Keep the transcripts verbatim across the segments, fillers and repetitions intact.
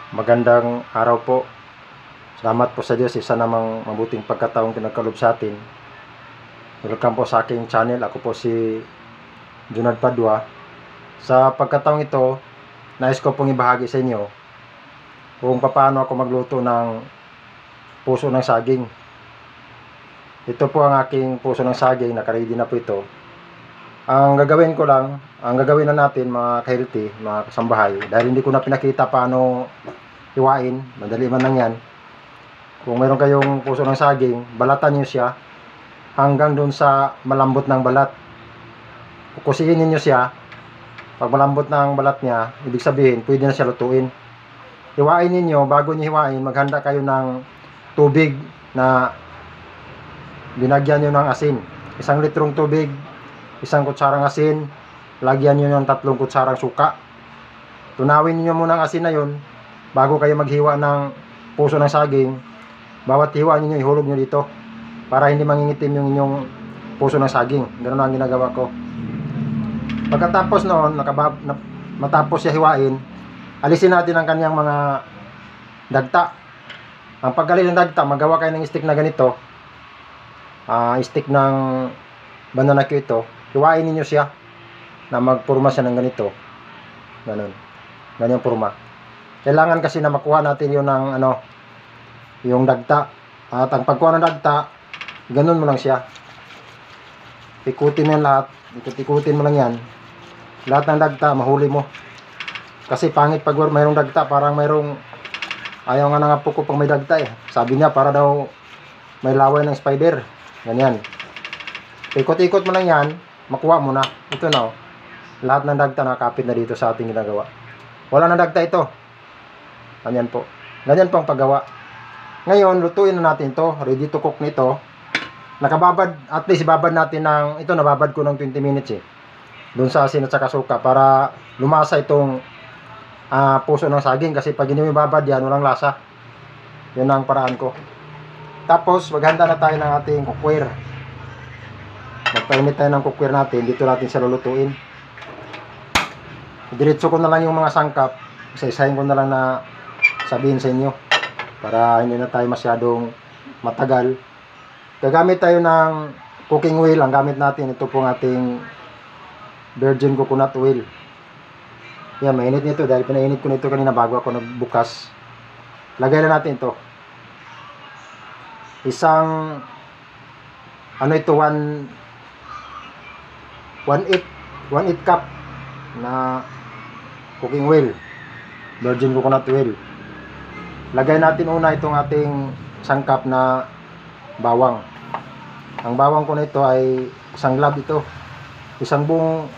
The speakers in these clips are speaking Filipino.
Magandang araw po. Salamat po sa Diyos, isa namang mabuting pagkataong pinagkaloob sa atin. Welcome po sa aking channel. Ako po si Junard Padua. Sa pagkataong ito, nais ko pong ibahagi sa inyo kung paano ako magluto ng puso ng saging. Ito po ang aking puso ng saging, nakaready na po ito. Ang gagawin ko lang, ang gagawin na natin mga ka-healthy, mga kasambahay, dahil hindi ko na pinakita paano hiwain, madali man lang yan. Kung mayroon kayong puso ng saging, balatan nyo siya hanggang dun sa malambot ng balat. Kukusiin niyo siya. Pag malambot na ang balat niya, ibig sabihin, pwede na siya lutuin. Hiwain niyo, bago niyo hiwain, maghanda kayo ng tubig na binagyan nyo ng asin. Isang litrong tubig, isang kutsarang asin, lagyan nyo ng tatlong kutsarang suka. Tunawin niyo muna ang asin na yun bago kayo maghiwa ng puso ng saging. Bawat hiwa niyo, ihulog nyo dito para hindi mangingitim yung inyong puso ng saging. Ganun ang ginagawa ko. Pagkatapos noon, nakabab, na, matapos siya hiwain, alisin natin ang kanyang mga dagta. Ang pag-alis ng dagta, magawa kayo ng stick na ganito. Uh, stick ng banana cue ito. Hiwain niyo siya na magpurma siya ng ganito. Ganun. Ganyang purma. Kailangan kasi na makuha natin yung ng ano, yung dagta. At ang pagkuha ng dagta, ganun mo lang siya. Ikutin mo yan lahat. Ikut-ikutin mo lang yan. Lahat ng dagta, mahuli mo. Kasi pangit pag mayroong dagta, parang mayroong, ayaw nga nga po ko pag may dagta eh. Sabi niya, para daw may laway ng spider. Ganyan. Ikot-ikot mo lang yan, makuha mo na. Ito na oh. Lahat ng dagta nakakapit na dito sa ating ginagawa. Wala na dagta ito. Ganyan po. Ganyan po ang paggawa. Ngayon, lutuin na natin to. Ready to cook nito. Nakababad, at least babad natin ng, ito nababad ko ng twenty minutes eh. Doon sa asin at saka suka para lumasa itong uh, puso ng saging. Kasi pag hindi mo babad yan, walang lasa. Yun ang paraan ko. Tapos, maghanda na tayo ng ating cookware. Magpainit tayo ng cookware natin. Dito natin siya lulutuin. Diretso ko na lang yung mga sangkap. Isa-isahin ko na lang na sabihin sa inyo. Para hindi na tayo masyadong matagal. Gagamit tayo ng cooking oil. Ang gamit natin, ito pong ating virgin coconut oil. Yan, mainit nito. Dahil pinainit ko nito kanina bago ako nagbukas. Lagay na natin ito. Isang ano ito, one one eight one eight cup na cooking oil, virgin coconut oil. Lagay natin una itong ating sangkap na bawang. Ang bawang ko na ito ay isang glove ito, isang buong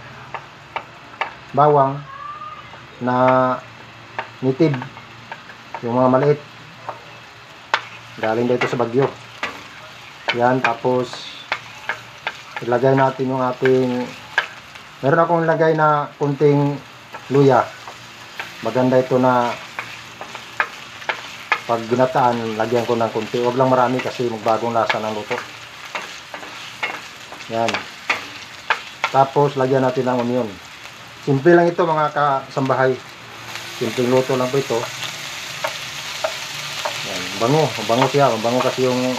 bawang na native, yung mga maliit, galing dito sa Bagyo. Yan, tapos ilagay natin yung ating, meron akong ilagay na kunting luya. Maganda ito na pag ginataan, lagyan ko ng kunti. Huwag lang marami kasi magbagong lasa ng luto. Yan. Tapos lagyan natin ng onion. Simple lang ito mga kasambahay. Simple luto lang po ito. Yan. Bango. Bango siya. Bango kasi yung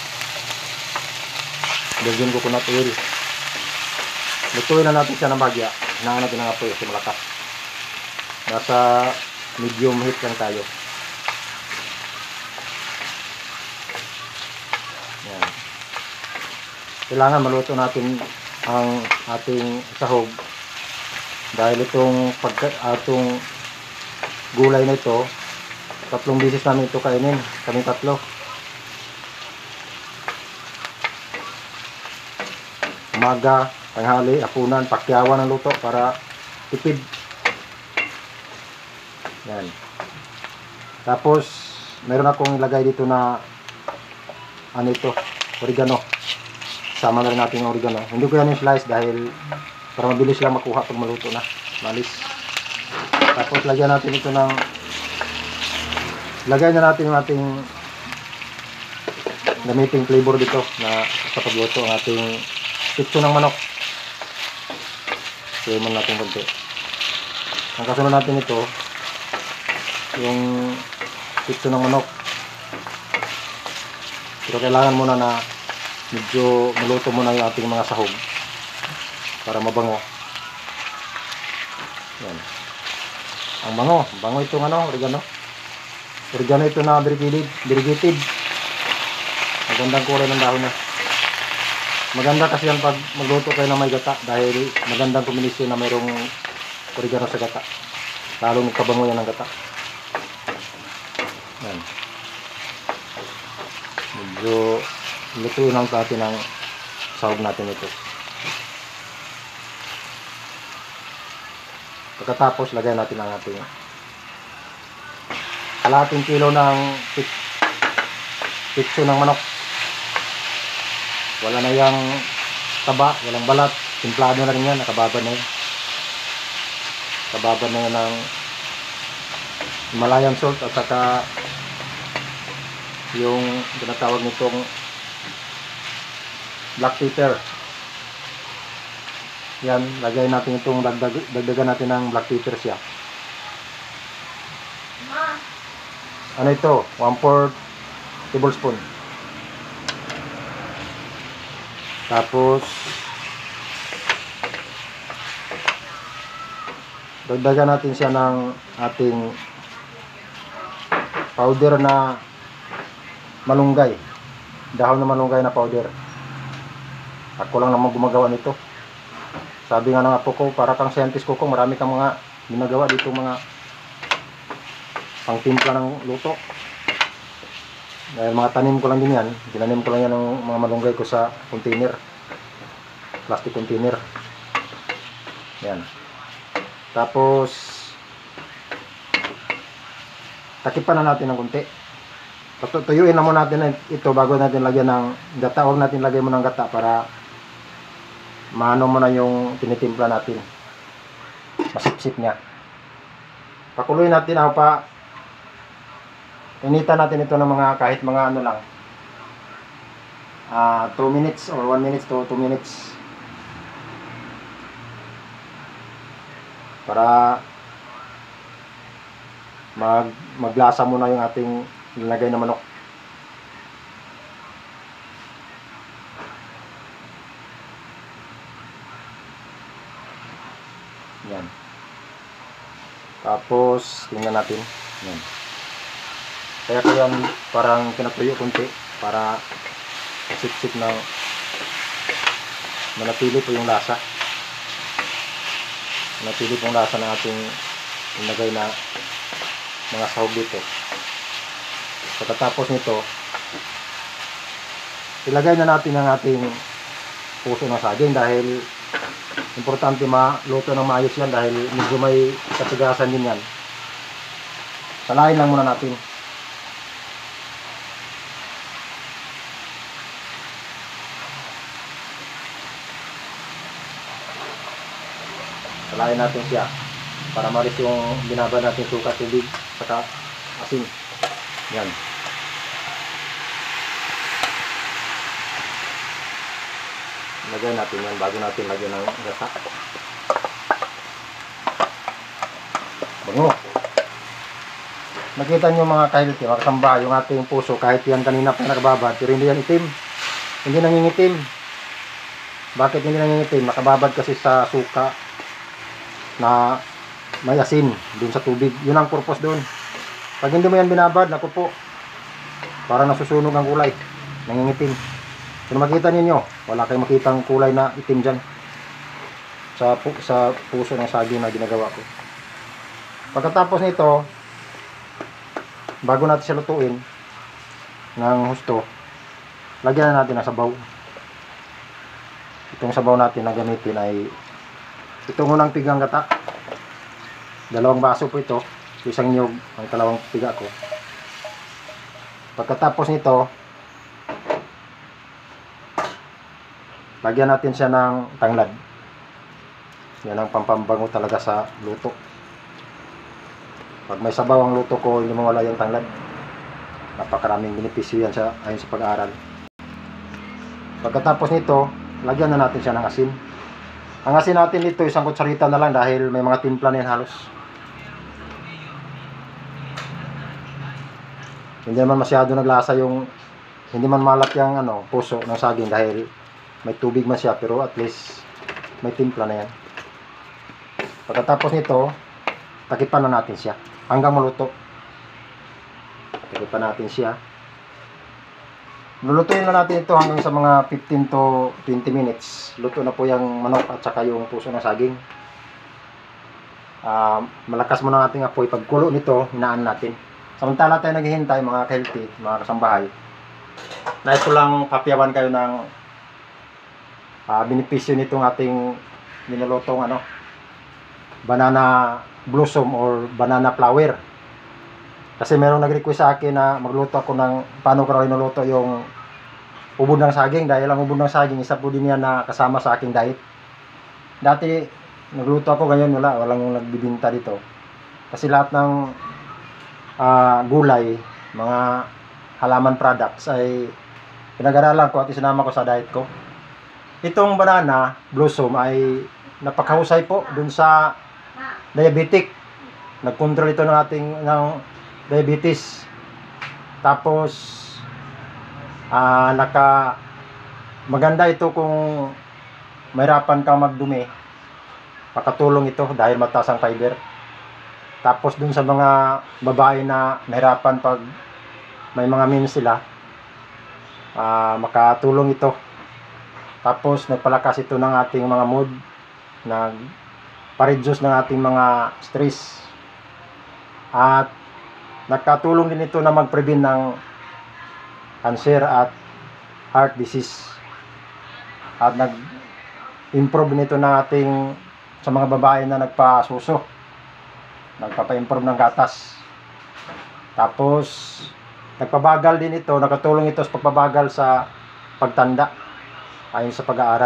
virgin coconut oil. Lutuin na natin siya ng bagya. Hinaan natin ng apoy kasi malakas. Nasa medium heat lang tayo. Yan. Kailangan maluto natin ang ating sahog. Dahil itong pagka, atong gulay na ito, tatlong beses namin ito kainin. Kaming tatlo. Umaga, tanghali, hapunan, pakyawan ng luto para tipid. Yan. Tapos, meron akong ilagay dito na ano ito, oregano. Sama na rin natin yung oregano. Hindi ko yan yung slice dahil para mabilis lang makuha pag maluto na. Malis. Tapos, lagyan natin ito ng lagay na natin yung ating gamiting flavor dito na sa pagluto ang ating pitso ng manok. Suyo man natin konti. Ang kasunod natin ito, yung pitso ng manok. Pero kailangan muna na medyo maluto muna yung ating mga sahog para mabango. Yan. Ang bango, bango itong ano, oregano. Oregano ito na variegated, variegated. Magandang kulay ng dahon niya. Maganda kasi yan pag magluto kayo ng may gata dahil magandang kombinasyon na mayroong oregano sa gata. Lalo nagkabango yan ng gata. Yan. Medyo lutuin lang natin ang sahog natin ito. Pagkatapos lagay natin ang ating kalahating kilo ng pitso ng manok. Wala na yung taba, walang balat, timplado na rin yan, nakababad na yan. Nakababad na yan ng Himalayan salt at saka yung tinatawag nitong black pepper. Yan, lagay natin itong dagdag, dagdagan natin ng black pepper siya. Ano ito? one fourth tablespoon. Tapos dagdagan natin siya ng ating powder na malunggay. Dahon na malunggay na powder. Ako lang naman gumagawa nito. Sabi nga ng apo ko, para kang scientist ko, marami kang mga ginagawa dito, mga pangtimpla ng luto. Dahil mga tanim ko lang din yan. Tinanim ko lang yan ng mga malunggay ko sa container. Plastic container. Yan. Tapos takipan na natin ng konti. Tuyuin na muna natin ito bago natin lagyan ng gata. Huwag natin lagyan mo ng gata para maano mo na yung tinitimpla natin. Masipsip niya. Pakuluin natin ako pa. Initan natin ito ng mga kahit mga ano lang. Uh, two minutes or one minute to two minutes. Para mag maglasa muna yung ating nilagay na manok. Yan. Tapos tingnan natin. Yan. Kaya ko yan parang pinatuyo konti para sip-sip na manatili po yung lasa. Manatili po yung lasa ng ating ilagay na mga sahog dito. Pagkatapos nito, ilagay na natin ang ating puso ng saging dahil importante maluto ng maayos yan dahil medyo may kasigasan din yan. Salain lang muna natin. Salain natin siya para malis yung binaba natin suka, tubig, saka asin. Yan. Lagyan natin yan bago natin lagyan ng gata. Bango. Nakita nyo mga kahilti, mga kasamba, yung ating puso kahit yan kanina pa nakababad pero hindi yan itim. Hindi nangingitim. Bakit hindi nangingitim? Nakababad kasi sa suka na may asin dun sa tubig. Yun ang purpose doon. Pag hindi mo yan binabad, naku po, para nasusunog ang kulay, nangingitim. Kung makita ninyo, wala kayong makitang kulay na itim dyan sa, pu sa puso ng saging na ginagawa ko. Pagkatapos nito, bago natin siya lutuin ng husto, lagyan na natin ng sabaw. Itong sabaw natin na gamitin ay itong unang pigang gata. Dalawang baso po ito. Isang nyog ang dalawang piga ko. Pagkatapos nito, lagyan natin siya ng tanglad. Yan ang pampambango talaga sa luto. Pag may sabaw ang luto ko, hindi mawala yung tanglad. Napakaraming benepisyo yan sa, ayon sa pag-aaral. Pagkatapos nito, lagyan na natin siya ng asin. Ang asin natin dito, isang kutsarita na lang dahil may mga timpla na yan halos. Hindi naman masyado naglasa yung, hindi man malat yung ano, puso ng saging dahil may tubig man siya, pero at least may timpla na yan. Pagkatapos nito, takipan na natin siya hanggang maluto. Takipan natin siya. Lulutuin na natin ito hanggang sa mga fifteen to twenty minutes. Luto na po yung manok at saka yung puso ng saging. Uh, malakas muna natin apoy. Pagkulo nito, hinaan natin. Samantala tayo naghihintay, mga healthy, mga kasambahay. Nais ko lang papyawan kayo ng uh, benepisyo nitong ating nilulutong ano, banana blossom or banana flower. Kasi merong nag-request sa akin na magluto ako ng paano ko raw inuluto yung ubod ng saging, dahil ang ubod ng saging isa po din yan na kasama sa aking diet. Dati nagluto ako, ngayon wala, walang nagbibinta dito. Kasi lahat ng uh, gulay, mga halaman products ay pinag-aralan ko at isinama ko sa diet ko. Itong banana blossom ay napakahusay po dun sa diabetic. Nag-control ito ng ating ng diabetes. Tapos uh, naka maganda ito kung mahirapan kang magdumi, makatulong ito dahil mataas ang fiber. Tapos dun sa mga babae na nahirapan pag may mga means sila, uh, makatulong ito. Tapos nagpalakas ito ng ating mga mood, nagpa-reduce ng ating mga stress, at nakatulong din ito na mag-prevent ng cancer at heart disease. At nag-improve nito ng ating sa mga babae na nagpasuso, nagpapa-improve ng gatas. Tapos nagpabagal din ito, nakatulong ito sa pagpabagal sa pagtanda ayon sa pag-aaral.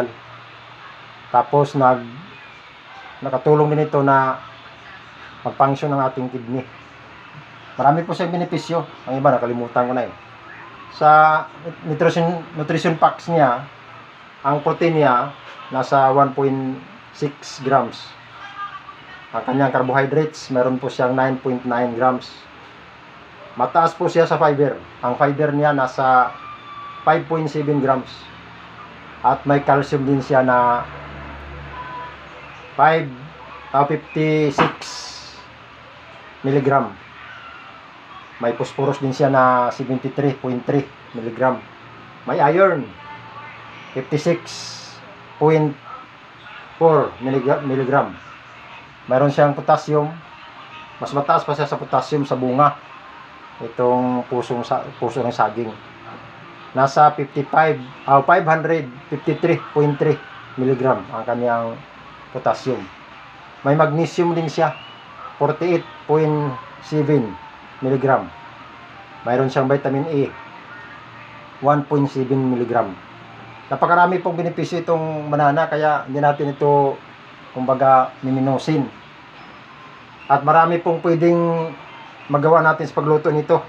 Tapos nag nakatulong din ito na mag-function ng ating kidney. Marami po siyang benepisyo. Ang iba nakalimutan ko na eh. Sa nutrition nutrition packs niya, ang protein niya nasa one point six grams. Ang kanyang carbohydrates, meron po siyang nine point nine grams. Mataas po siya sa fiber. Ang fiber niya nasa five point seven grams. At may calcium din siya na five, uh, fifty-six milligram. May phosphorus din siya na seventy-three point three milligram. May iron fifty-six point four milligram. Mayroon siyang potassium. Mas mataas pa siya sa potassium sa bunga. Itong pusong sa puso ng saging. Nasa fifty-five, uh, five fifty-three point three milligram ang kanyang potassium. May magnesium din siya, forty-eight point seven milligram. Mayroon siyang vitamin A, one point seven milligram. Napakarami pong benepisyo itong banana, kaya hindi natin ito kumbaga miminusin. At marami pong pwedeng magawa natin sa pagluto nito.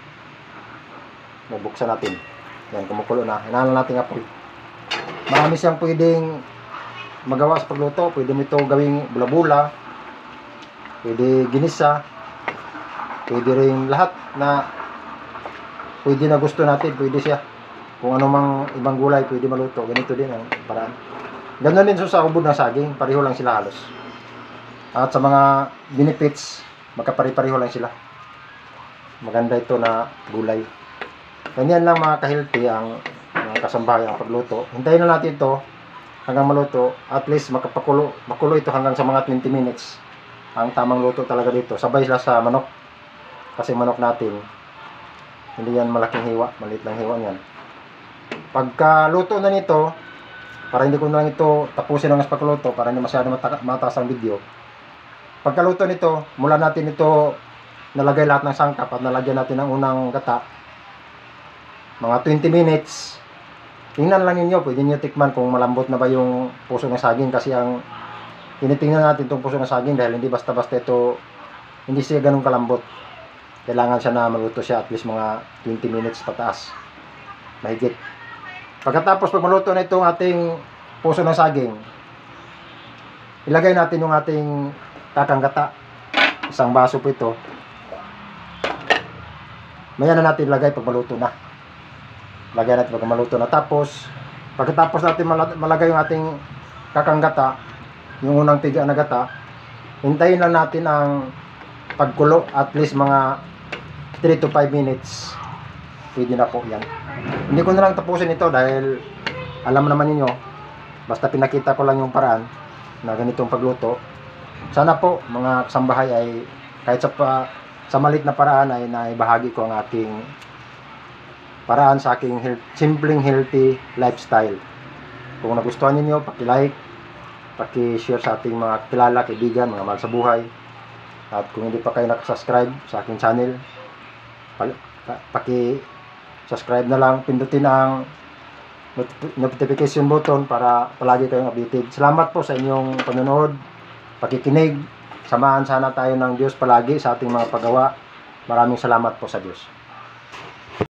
Nabuksan natin. Yan, kumukulo na. Hinaan natin apoy. Marami siyang pwedeng magawa sa pagluto. Pwede mo ito gawing bula-bula. Pwede ginisa. Pwede rin lahat na pwede na gusto natin. Pwede siya. Kung ano mang ibang gulay, pwede maluto. Ganito din ang paraan. Ganun din so sa ubod ng saging. Pareho lang sila halos. At sa mga benefits, magkapari-pareho lang sila. Maganda ito na gulay. Ganyan lang mga ka-healthy ang mga kasambahay ang pagluto. Hintayin na natin ito hanggang maluto. At least makapakulo, makulo ito hanggang sa mga twenty minutes. Ang tamang luto talaga dito. Sabay sila sa manok. Kasi manok natin, hindi yan malaking hiwa. Maliit lang hiwa yan. Pagka luto na nito, para hindi ko na lang ito tapusin ang pagluto, para hindi masyado mata mataas ang video. Pagkaluto nito, mula natin ito nalagay lahat ng sangkap at nalagyan natin ng unang gata. Mga twenty minutes. Tingnan lang ninyo, pwede niyo tikman kung malambot na ba yung puso ng saging, kasi ang tinitingnan natin itong puso ng saging dahil hindi basta-basta ito, hindi siya ganun kalambot. Kailangan siya na maluto siya at least mga twenty minutes pataas. Mahigit. Pagkatapos pag maluto na itong ating puso ng saging, ilagay natin yung ating takang gata. Isang baso po ito. maya na natin lagay pag maluto na. Lagay natin pag maluto na. Tapos, pagkatapos natin malagay yung ating kakang gata, yung unang piga na gata, hintayin lang natin ang pagkulo at least mga three to five minutes. Pwede na po yan. Hindi ko na lang tapusin ito dahil alam naman niyo, basta pinakita ko lang yung paraan na ganitong pagluto. Sana po mga kasambahay ay kahit sa, pa, sa malit na paraan ay naibahagi ko ang aking paraan sa aking health, simpleng healthy lifestyle. Kung nagustuhan niyo, paki-like, paki-share sa ating mga kilala, kaibigan, mga mahal sa buhay. At kung hindi pa kayo nakasubscribe sa aking channel, paki-subscribe na lang, pindutin ang notification button para palagi kayong updated. Salamat po sa inyong panonood, pakikinig. Samahan sana tayo ng Diyos palagi sa ating mga paggawa. Maraming salamat po sa Diyos.